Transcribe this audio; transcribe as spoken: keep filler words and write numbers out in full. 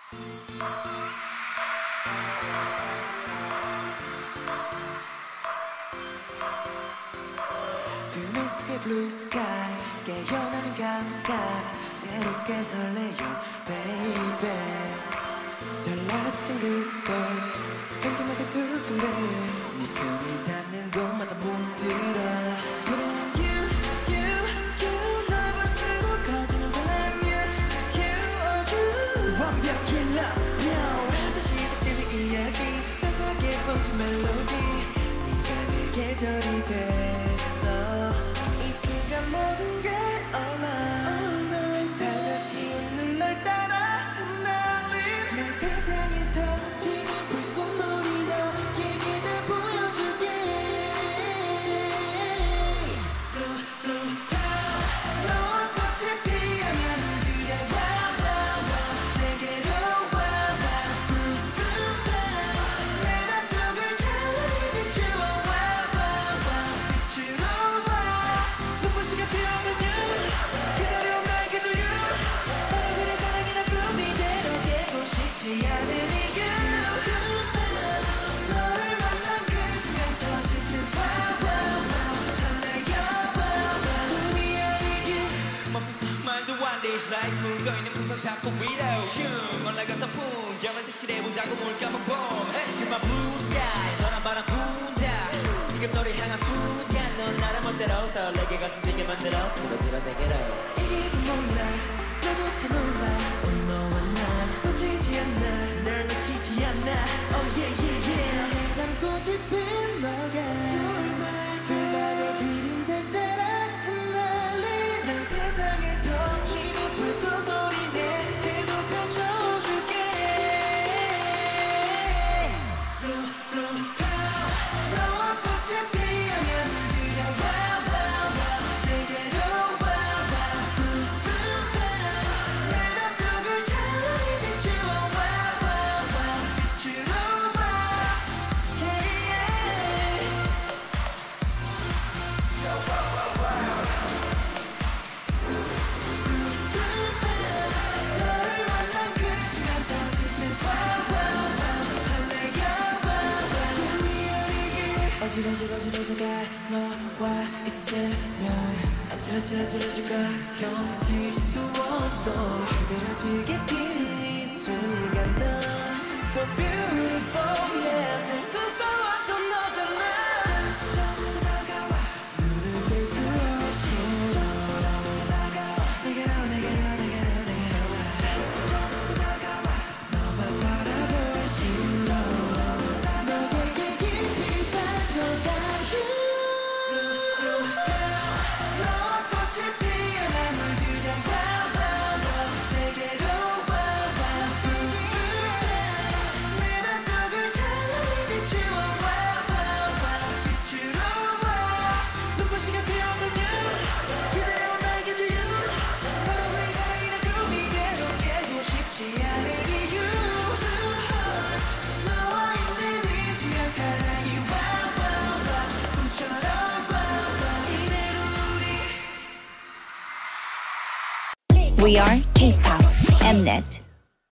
두 눈 속의 blue sky 깨어나는 감각 새롭게 설레요 baby 잘났은 그때 땡기면서 두근대 네 손이 닿는 곳마다 뭉들어 불안한 you, you, you 널 볼수록 커지는 사랑 you, you, oh you 완벽히 love you 또 시작되는 이야기 따스하게 뻗친 멜로디 네가 내 계절이 됐어 이 순간 모든 게 all mine 살며시 웃는 널 따라 흩날린 내 세상에 터진 불꽃놀이 너에게 다 보여줄게 Blue, blue, blue 너와 꽃을 피어나 물들여 wow, wow, wow 내게로 wow, wow Blue, blue, blue 내 맘속을 찬란히 비추어 wow, wow, wow 빛으로 와 눈부시게 피어오르는 그대로 나에게 줘요 너희들의 사랑이란 꿈이대로 깨고 싶지 않은 이유 너를 만난 그 순간 터질 듯 wow, wow, wow 설레요 wow, wow 꿈이 아니길 멈춰서 말도 안 돼. It's like 꿈 떠있는 풍선 잡고 위로 슝 올라가서 풍경을 색칠해보자고 물 감은 봄 Hey, my blue sky 너란 바람 분다 지금 너를 향한 순간 넌 나를 멋대로 설레게 가슴 뛰게 만들어 스며들어 내게로 이 기분 몰라 너조차 놀라 너와 나 놓치지 않나 널 놓치지 않나 Oh yeah yeah yeah 너를 담고 싶은 너가 둘만의 그림자를 따라 흩날린 난 세상에 터지는 불꽃놀이 내게도 펼쳐줄게 Blue blue blue 너와 꽃을 피우면 물들여 wow wow wow 내게로 wow wow Blue blue blue 내 맘속을 찬란히 비추어 wow wow wow 빛으로 와 yeah yeah 너를 만난 그 순간 터질 듯 wow wow wow 설레요 wow wow 꿈이 아니길 어지러지러지러져가 너와 있으면 아찔아찔아찔해질까 견딜 수 없어 흐드러지게 핀 이 순간 넌 So beautiful yeah 늘 꿈꿔왔던 너잖아 점점 더 다가와 눈을 뗄 수 없이 점점 더 다가와 내게로 내게로 내게로 내게로 와 점점 더 다가와 너만 바라볼 수 점점 더 다가와 너에게 깊이 빠져가 너와 꽃을 피어나 물들여 wow wow wow 내게로 wow wow blue blue blue 내 맘속을 찬란히 비추어 wow wow wow 빛으로 와 눈부시게 피어오르는 그대로 나에게 주유 너로 우리 사랑이란 꿈이대로 깨고 싶지 않은 이유 Blue heart 너와 있는 이 순간 사랑이 wow wow wow 꿈처럼 wow wow 이대로 우리 We are K-pop Mnet.